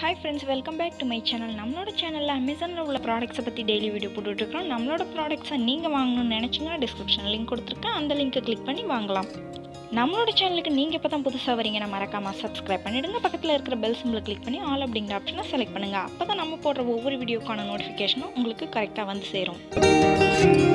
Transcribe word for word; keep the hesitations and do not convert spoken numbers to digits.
Hi friends, welcome back to my channel. நம்மளோட சேனல்ல Amazonல உள்ள products பத்தி daily video போட்டுட்டு இருக்கோம். நம்மளோட products நீங்க வாங்கணும்னு நினைச்சீங்கன்னா description link கொடுத்திருக்கேன். அந்த லிங்கை கிளிக் பண்ணி வாங்கலாம். நம்மளோட சேனலுக்கு நீங்க இப்பதான் புதுசா வரீங்கன்னா மறக்காம subscribe பண்ணிடுங்க. பக்கத்துல இருக்கிற bell symbol கிளிக் பண்ணி all அப்படிங்கற ஆப்ஷனை செலக்ட் பண்ணுங்க. அப்பதான் நம்ம போடுற ஒவ்வொரு வீடியோக்கான நோட்டிஃபிகேஷனும் உங்களுக்கு கரெக்ட்டா வந்து சேரும்.